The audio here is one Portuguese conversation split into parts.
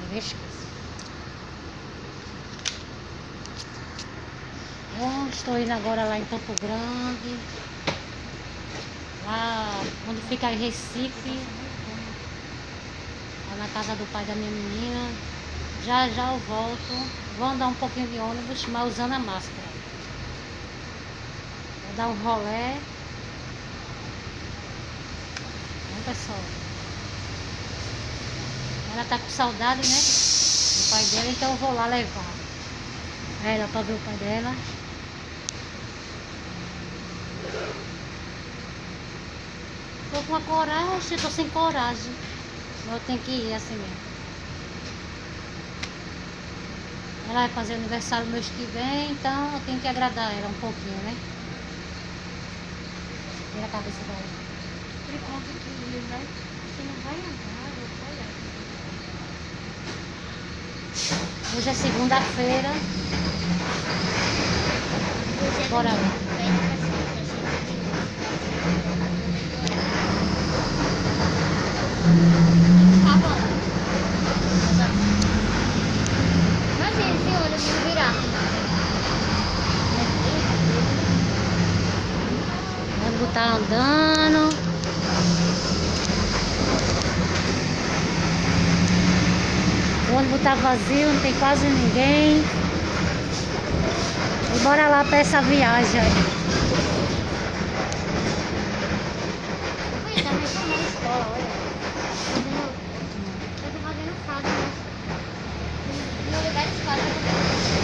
Vixe. Bom, estou indo agora lá em Campo Grande, lá onde fica em Recife, lá na casa do pai da minha menina. Já já eu volto. Vou andar um pouquinho de ônibus, mas usando a máscara. Vou dar um rolê. Bom, pessoal, ela tá com saudade, né, do pai dela, então eu vou lá levar ela pra ver o pai dela. Tô com a coragem, tô sem coragem. Eu tenho que ir assim mesmo. Ela vai fazer aniversário no mês que vem, então eu tenho que agradar ela um pouquinho, né? Vira a cabeça dela. Por conta que você não vai andar, eu vou olhar. Hoje é segunda-feira. Bora lá. Tá bom. Imagina esse ônibus virar. O ônibus tá andando. O ônibus tá vazio, não tem quase ninguém. E bora lá pra essa viagem aí. Ui, tá reformando a escola, olha. Eu tô fazendo fado, né? No lugar de escola, eu tô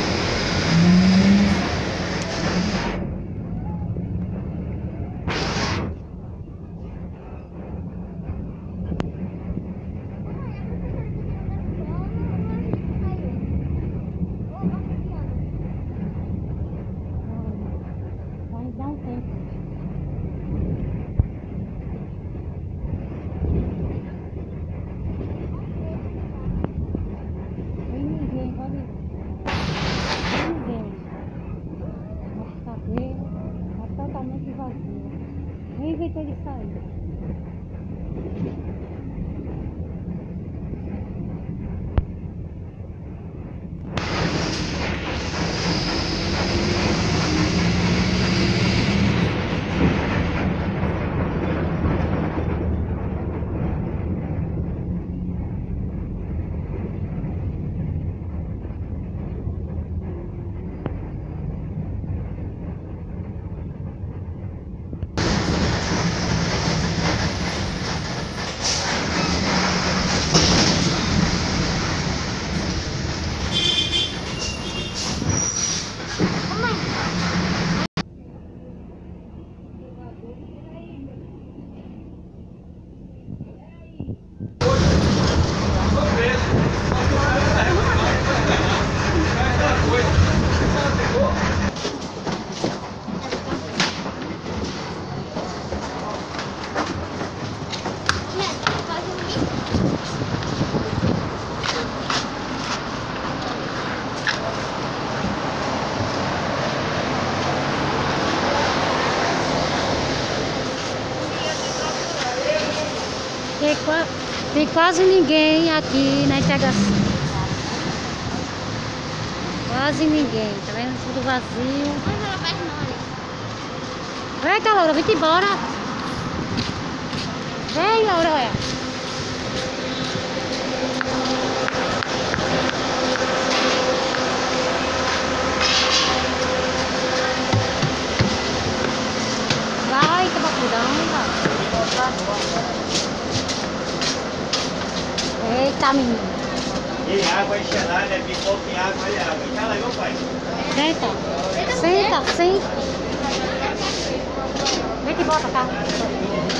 Vai dar um tempo. Tem ninguém, pode ir. Tem ninguém. Nossa cadeira tá totalmente vazia. Nem jeito de sair. Tem quase ninguém aqui na integração. Quase ninguém, tá vendo? Tudo vazio. Mas ela faz não, ali. Vem cá, Laura, vem embora. Vem, Laura, olha. Vai, toma cuidado. Eita, menino. E água enxerada, é pipoca e água e água. Já levou, pai? Senta. Senta, senta. Vem que bota cá.